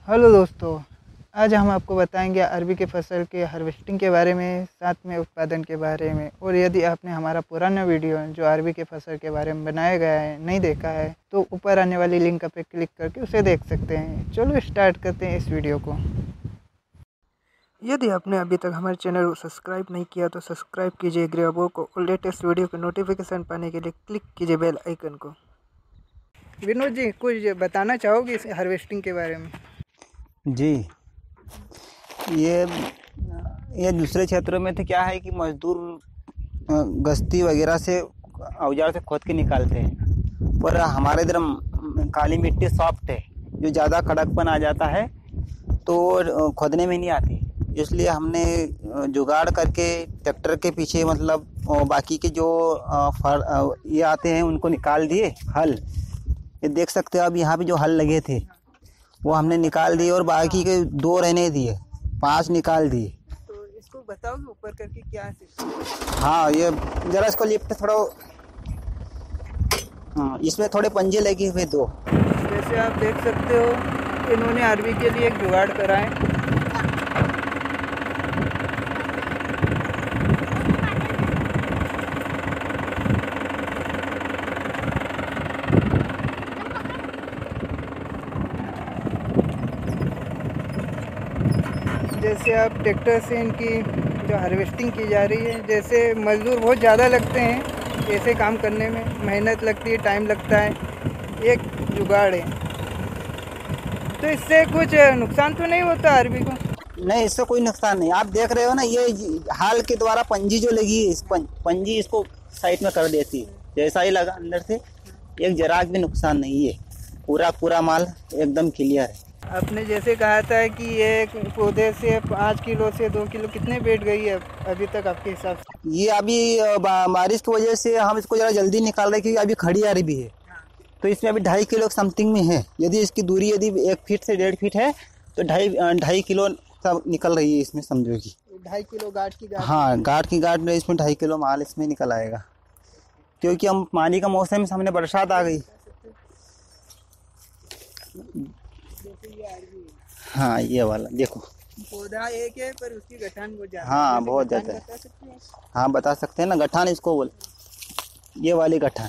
Hello दोस्तों, आज हम आपको बताएंगे अरबी के फसल के हार्वेस्टिंग के बारे में, साथ में उत्पादन के बारे में। और यदि आपने हमारा पुराना वीडियो जो अरबी के फसल के बारे में बनाया गया है नहीं देखा है तो ऊपर आने वाली लिंक पे क्लिक करके उसे देख सकते हैं। चलो स्टार्ट करते हैं इस वीडियो को। यदि आपने अभी तक हमारे चैनल को सब्सक्राइब नहीं किया तो सब्सक्राइब कीजिए ग्रे बॉल को और लेटेस्ट वीडियो के नोटिफिकेशन पाने के लिए क्लिक कीजिए बेल आइकन को। विनोद जी, कुछ बताना चाहोगे इस हार्वेस्टिंग के बारे में? जी, ये दूसरे क्षेत्रों में तो क्या है कि मजदूर गश्ती वगैरह से औजार से खोद के निकालते हैं, पर हमारे इधर काली मिट्टी सॉफ्ट है, जो ज़्यादा कड़कपन आ जाता है तो खोदने में नहीं आती। इसलिए हमने जुगाड़ करके ट्रैक्टर के पीछे मतलब बाकी के जो ये आते हैं उनको निकाल दिए। हल ये देख सकते हो, अब यहाँ पे जो हल लगे थे वो हमने निकाल दिए और बाकी के 2 रहने दिए, 5 निकाल दिए। तो इसको बताओगे ऊपर करके क्या है? हाँ, ये जरा इसको लिफ्ट थोड़ा। हाँ, इसमें थोड़े पंजे लगे हुए 2। जैसे आप देख सकते हो इन्होंने अरबी के लिए एक जुगाड़ करा है। जैसे आप ट्रैक्टर से इनकी जो हार्वेस्टिंग की जा रही है, जैसे मज़दूर बहुत ज़्यादा लगते हैं ऐसे काम करने में, मेहनत लगती है, टाइम लगता है, एक जुगाड़ है। तो इससे कुछ नुकसान तो नहीं होता अरबी को? नहीं, इससे कोई नुकसान नहीं। आप देख रहे हो ना, ये हाल के द्वारा पंजी जो लगी है, इस पंजी इसको साइड में कर देती है। जैसा ही लगा अंदर से एक जराक भी नुकसान नहीं है। पूरा माल एकदम क्लियर है। आपने जैसे कहा था कि ये पौधे से 5 किलो से 2 किलो कितने बैठ गई है अभी तक आपके हिसाब से? ये अभी बारिश की वजह से हम इसको ज़रा जल्दी निकाल रहे हैं क्योंकि अभी खड़ी अरबी है, तो इसमें अभी 2.5 किलो समथिंग में है। यदि इसकी दूरी यदि 1 फीट से 1.5 फीट है तो 2.5 किलो सब निकल रही है इसमें, समझो कि 2.5 किलो गाठ की गाठ। हाँ, गाठ की गाठ में इसमें 2.5 किलो माल इसमें निकल आएगा, क्योंकि हम पानी का मौसम में सामने बरसात आ गई। हाँ, ये वाला देखो, पौधा एक है पर उसकी गठान बहुत ज्यादा। हाँ बहुत ज़्यादा है। बता सकते हैं? हाँ, बता सकते हैं ना, गठान इसको बोल, ये वाली गठान,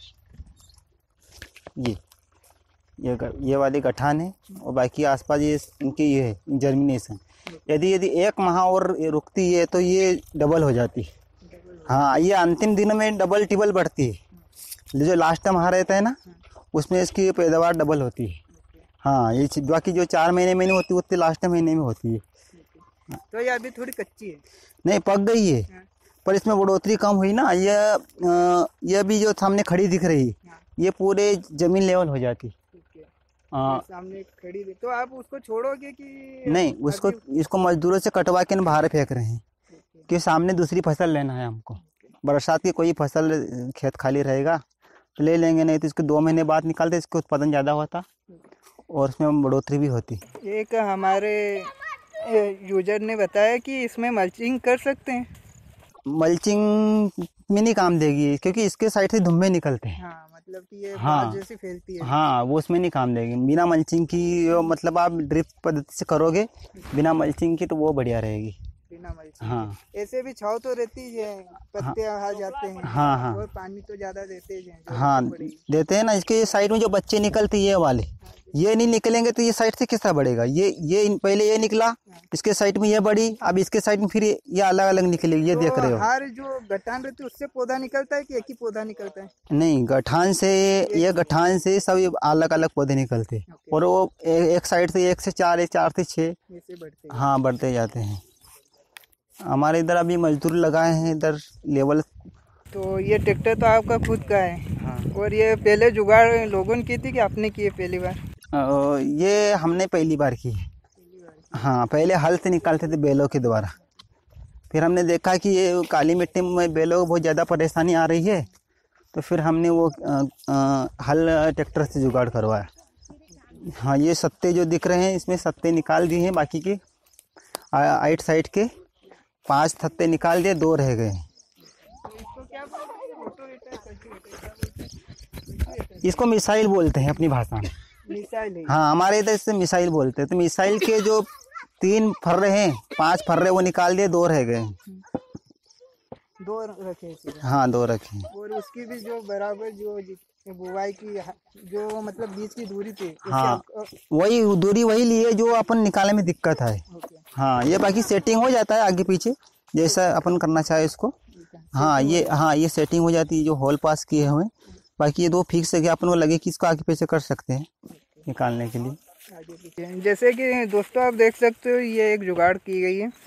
ये वाली गठान है। और बाकी आसपास ये इनकी ये है जर्मिनेशन। यदि 1 माह और रुकती है तो ये डबल हो जाती है। हाँ, ये अंतिम दिनों में डबल टिबल बढ़ती है। जो लास्ट माह रहता है ना, उसमें इसकी पैदावार डबल होती है। हाँ, ये बाकी जो 4 महीने में नहीं होती उतनी लास्ट महीने में होती है। तो ये अभी थोड़ी कच्ची है? नहीं, पक गई है, पर इसमें बढ़ोतरी कम हुई ना। ये भी जो सामने खड़ी दिख रही, ये पूरे जमीन लेवल हो जाती। सामने खड़ी है तो आप उसको छोड़ोगे कि नहीं, इसको मजदूरों से कटवा के बाहर फेंक रहे हैं कि सामने दूसरी फसल लेना है हमको। बरसात की कोई फसल खेत खाली रहेगा तो ले लेंगे, नहीं तो इसको 2 महीने बाद निकालते, इसका उत्पादन ज़्यादा होता और उसमें बढ़ोतरी भी होती। एक हमारे यूजर ने बताया कि इसमें मल्चिंग कर सकते हैं। मल्चिंग में नहीं काम देगी क्योंकि इसके साइड से धुम्मे निकलते हैं। हाँ, मतलब कि ये हाँ, बाल जैसी फैलती है। हाँ, वो उसमें नहीं काम देगी। बिना मल्चिंग की मतलब आप ड्रिप पद्धति से करोगे बिना मल्चिंग की तो वो बढ़िया रहेगी। बिना मल्चिंग। हाँ, ऐसे भी छाव तो रहती है, पत्ते आ जाते हैं। हाँ, हाँ, और पानी तो ज्यादा देते हैं। हाँ, देते हैं ना। इसके साइड में जो बच्चे निकलते ये वाले, ये नहीं निकलेंगे तो ये साइड से किसका बढ़ेगा? ये पहले ये निकला, इसके साइड में ये बढ़ी, अब इसके साइड में फिर ये अलग अलग निकलेगी। ये देख रहे हो, हर जो गठान रहती है उससे पौधा निकलता है कि एक ही पौधा निकलता है? नहीं, गठान से सब अलग अलग पौधे निकलते हैं। और वो एक साइड से 1 से 4, 4 से 6 ऐसे बढ़ते। हाँ, बढ़ते जाते हैं। हमारे इधर अभी मजदूर लगाए हैं इधर लेवल। तो ये ट्रैक्टर तो आपका खुद का है? हाँ। और ये पहले जुगाड़ लोगों ने की थी कि आपने की है पहली बार? ये हमने पहली बार की है। हाँ, पहले हल से निकालते थे बैलों के द्वारा। फिर हमने देखा कि ये काली मिट्टी में बैलों को बहुत ज़्यादा परेशानी आ रही है, तो फिर हमने वो हल ट्रैक्टर से जुगाड़ करवाया। हाँ, ये सत्ते जो दिख रहे हैं इसमें सत्ते निकाल दिए हैं, बाकी के 8 साइड के 5 थत्ते निकाल दिए, 2 रह गए। इसको मिसाइल बोलते हैं अपनी भाषा में। मिसाइल है। हाँ, हमारे इधर इसे मिसाइल बोलते हैं। तो मिसाइल के जो 3 फर्रे हैं, 5 फर्रे वो निकाल दिए, 2 रह गए। 2 रखे हैं सीधे। हाँ, 2 रखे हैं। और उसकी भी जो बराबर जो बुआई की जो मतलब बीच की दूरी थी हाँ, वही दूरी वही लिए जो अपन निकालने में दिक्कत है। हाँ, ये बाकी सेटिंग हो जाता है आगे पीछे जैसा अपन करना चाहे उसको। हाँ, ये सेटिंग हो जाती है जो होल पास किए हुए। बाकी ये 2 फिक्स है कि अपन को लगे कि इसको आगे पीछे कर सकते हैं निकालने के लिए। जैसे कि दोस्तों आप देख सकते हो ये एक जुगाड़ की गई है,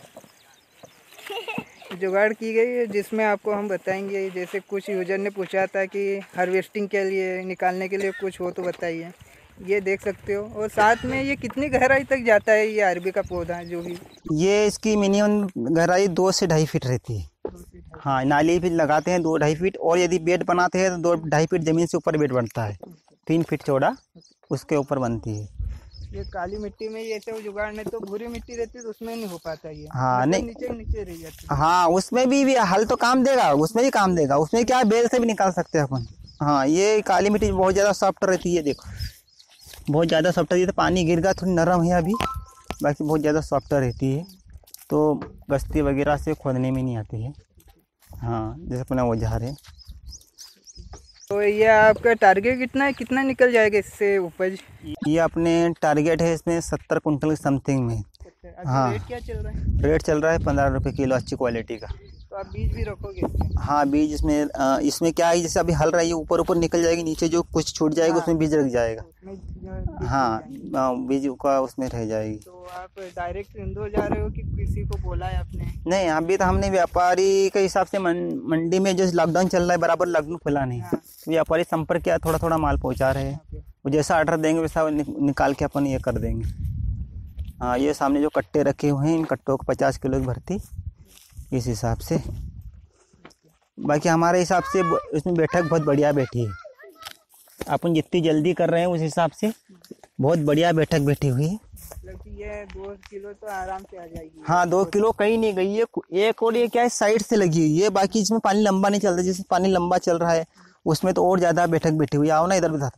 जिसमें आपको हम बताएंगे। जैसे कुछ यूजर ने पूछा था कि हार्वेस्टिंग के लिए निकालने के लिए कुछ हो तो बताइए। ये देख सकते हो। और साथ में ये कितनी गहराई तक जाता है ये अरबी का पौधा जो भी? ये इसकी मिनिमम गहराई 2 से 2.5 फीट रहती है। हाँ, नाली भी लगाते हैं 2-2.5 फीट, और यदि बेड बनाते हैं तो 2-2.5 फीट जमीन से ऊपर बेड बनता है। 3 फीट चौड़ा उसके ऊपर बनती है। ये काली मिट्टी में ये सब जुगाड़ नहीं तो भूरी मिट्टी रहती है तो उसमें नहीं हो पाता ये। हाँ, नहीं, नीचे रह जाती है। हाँ, उसमें भी हल तो काम देगा, उसमें भी काम देगा। उसमें क्या बेल से भी निकाल सकते हैं अपन। हाँ, ये काली मिट्टी बहुत ज़्यादा सॉफ्ट रहती है। देखो बहुत ज़्यादा सॉफ्ट रहती है। तो पानी गिर गया, थोड़ी नरम है अभी, बाकी बहुत ज़्यादा सॉफ्ट रहती है। तो गश्ती वगैरह से खोदने में नहीं आती है। हाँ, जैसे अपना औजार है। तो ये आपका टारगेट कितना निकल जाएगा इससे उपज? ये अपने टारगेट है इसमें 70 कुंटल के समथिंग में। हाँ, रेट क्या चल रहा है? रेट चल रहा है 15 रुपये किलो अच्छी क्वालिटी का। तो आप बीज भी रखोगे इसमें? हाँ, बीज इसमें क्या है, जैसे अभी हल रही है ऊपर ऊपर निकल जाएगी, नीचे जो कुछ छूट जाएगा उसमें बीज रख जाएगा। हाँ, बीज का उसमें रह जाएगी। तो आप डायरेक्ट इंदौर जा रहे हो कि किसी को बोला है आपने? नहीं, अभी तो हमने व्यापारी के हिसाब से मंडी में जैसे लॉकडाउन चल रहा है, बराबर लॉकडाउन खुला नहीं। तो व्यापारी संपर्क किया, थोड़ा थोड़ा माल पहुँचा रहे हैं। वो जैसा ऑर्डर देंगे वैसा निकाल के अपन ये कर देंगे। हाँ, ये सामने जो कट्टे रखे हुए हैं, इन कट्टों को 50 किलो की भर्ती इस हिसाब से। बाकी हमारे हिसाब से इसमें बैठक बहुत बढ़िया बैठी है। अपन जितनी जल्दी कर रहे हैं उस हिसाब से बहुत बढ़िया बैठक बैठी हुई है। मतलब कि ये 2 किलो तो आराम से आ जाएगी। हाँ, 2 किलो कहीं नहीं गई है एक। और ये क्या है, साइड से लगी हुई है। बाकी इसमें पानी लंबा नहीं चलता, जैसे पानी लंबा चल रहा है उसमें तो और ज़्यादा बैठक बैठी हुई है। आओ ना इधर बता।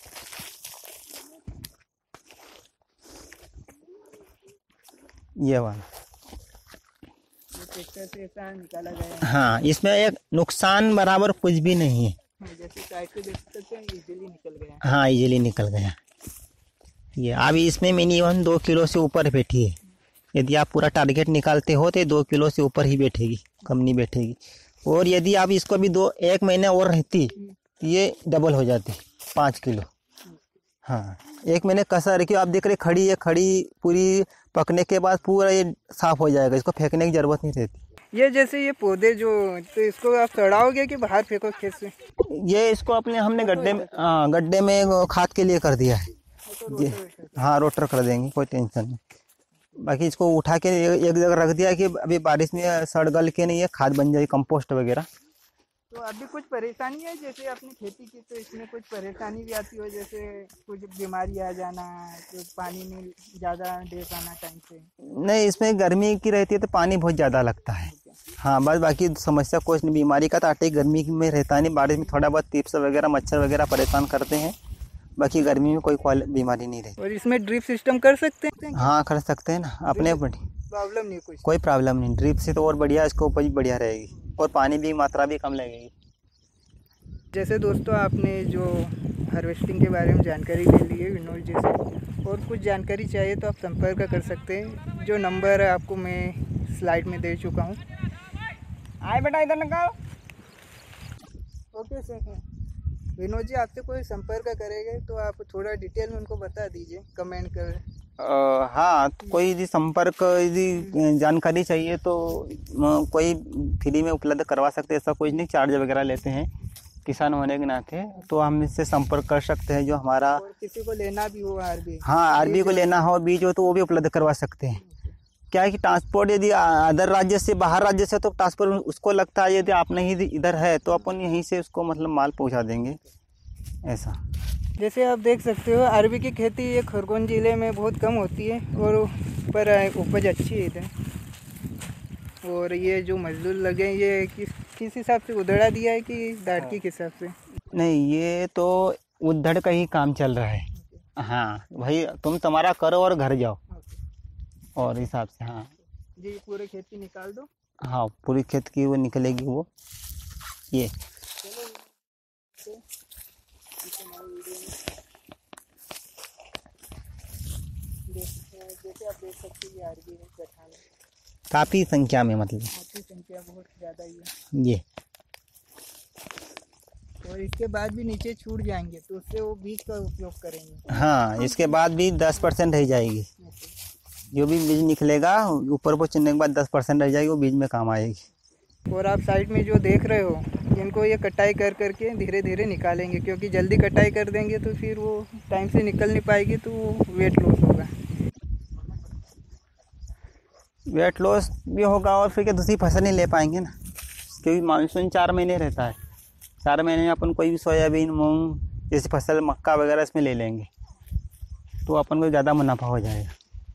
ये वाला ट्रैक्टर से ऐसा निकाला गया है। हाँ, इसमें एक नुकसान बराबर कुछ भी नहीं है। जैसे साइड से देख सकते हैं इजीली निकल गया। हाँ, इजीली निकल गया। ये अभी इसमें मिनिमम 2 किलो से ऊपर बैठी है। यदि आप पूरा टारगेट निकालते हो तो 2 किलो से ऊपर ही बैठेगी, कम नहीं बैठेगी। और यदि आप इसको भी 1 महीने और रहती तो ये डबल हो जाती 5 किलो। हाँ, 1 महीने कसर रखिए। आप देख रहे खड़ी है, खड़ी पूरी पकने के बाद पूरा ये साफ हो जाएगा, इसको फेंकने की जरूरत नहीं रहती। ये जैसे ये पौधे जो तो इसको आप सड़ाओगे कि बाहर फेंको खेत से? ये इसको हमने गड्ढे में खाद के लिए कर दिया है। हाँ, रोटर कर देंगे, कोई टेंशन नहीं। बाकी इसको उठा के एक जगह रख दिया कि अभी बारिश में सड़ गल के नहीं है, खाद बन जाएगी, कंपोस्ट वगैरह। तो अभी कुछ परेशानी है जैसे आपने खेती की तो इसमें कुछ परेशानी भी आती हो, जैसे कुछ बीमारी आ जाना, तो पानी में ज़्यादा दे पाना टाइम से? नहीं, इसमें गर्मी की रहती है तो पानी बहुत ज़्यादा लगता है। हाँ, बस बाकी समस्या कुछ नहीं। बीमारी का तो आटे गर्मी में रहता नहीं, बारिश में थोड़ा बहुत टिप्स वगैरह मच्छर वगैरह परेशान करते हैं। बाकी गर्मी में कोई बीमारी नहीं रहती। और इसमें ड्रिप सिस्टम कर सकते हैं? हाँ, कर सकते हैं ना, अपने प्रॉब्लम नहीं कोई प्रॉब्लम नहीं। ड्रिप से तो और बढ़िया, इसको उपज बढ़िया रहेगी और पानी भी मात्रा भी कम लगेगी। जैसे दोस्तों आपने जो हार्वेस्टिंग के बारे में जानकारी ले ली है विनोद जी से, और कुछ जानकारी चाहिए तो आप संपर्क कर सकते हैं। जो नंबर आपको मैं स्लाइड में दे चुका हूँ। आए बेटा इधर निकाल। Okay sir. विनोद जी आपसे कोई संपर्क करेंगे तो आप थोड़ा डिटेल में उनको बता दीजिए, कमेंट कर। हाँ, तो कोई यदि संपर्क यदि जानकारी चाहिए तो कोई फ्री में उपलब्ध करवा सकते हैं। ऐसा कुछ नहीं, चार्ज वगैरह लेते हैं किसान होने के नाते, तो हम इससे संपर्क कर सकते हैं। जो हमारा और किसी को लेना भी हो आरबी, हाँ, आरबी को लेना हो बीज हो तो वो भी उपलब्ध करवा सकते हैं। क्या है कि ट्रांसपोर्ट यदि अदर राज्य से, बाहर राज्य से, तो ट्रांसपोर्ट उसको लगता है। यदि आप नहीं इधर है तो अपन यहीं से उसको मतलब माल पहुंचा देंगे, ऐसा। जैसे आप देख सकते हो अरबी की खेती ये खरगोन ज़िले में बहुत कम होती है, और पर उपज अच्छी है इधर। और ये जो मजदूर लगे ये किस हिसाब से उधड़ा दिया है कि दाड़की के हिसाब से? नहीं, ये तो उद्धड़ का ही काम चल रहा है। हाँ भाई, तुम तुम्हारा करो और घर जाओ ओके और हिसाब से। हाँ जी, ये पूरे खेत की निकाल दो। हाँ, पूरी खेत की वो निकलेगी वो। ये चलो तो इस हमारी वीडियो में जैसे आप देख सकते हैं ये आरबी है गठान है, काफ़ी संख्या में, मतलब काफ़ी संख्या बहुत ज़्यादा ही है। ये और इसके बाद भी नीचे छूट जाएंगे तो उससे वो बीज का उपयोग करेंगे। हाँ, इसके बाद भी 10% रह जाएगी। जो भी बीज निकलेगा ऊपर को चुनने के बाद 10% रह जाएगी, वो बीज में काम आएगी। और आप साइड में जो देख रहे हो इनको ये कटाई कर करके धीरे धीरे निकालेंगे, क्योंकि जल्दी कटाई कर देंगे तो फिर वो टाइम से निकल नहीं पाएगी तो वो वेट लॉस होगा। वेट लॉस भी होगा और फिर क्या दूसरी फसल नहीं ले पाएंगे ना, क्योंकि मानसून 4 महीने रहता है। 4 महीने में अपन कोई भी सोयाबीन, मूंग जैसी फसल, मक्का वगैरह इसमें ले लेंगे तो अपन को ज़्यादा मुनाफा हो जाएगा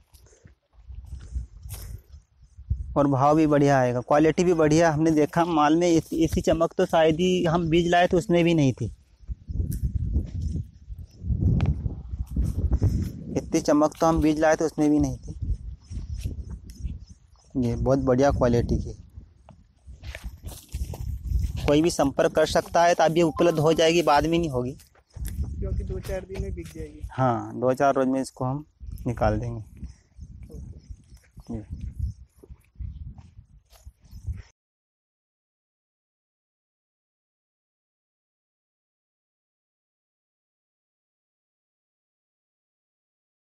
और भाव भी बढ़िया आएगा, क्वालिटी भी बढ़िया। हमने देखा माल में ऐसी चमक तो शायद ही हम बीज लाए तो उसमें भी नहीं थी। इतनी चमक तो हम बीज लाए तो उसमें भी नहीं थी। ये बहुत बढ़िया क्वालिटी की, कोई भी संपर्क कर सकता है तो अभी उपलब्ध हो जाएगी, बाद में नहीं होगी, क्योंकि 2-4 दिन में बिक जाएगी। हाँ 2-4 रोज में इसको हम निकाल देंगे।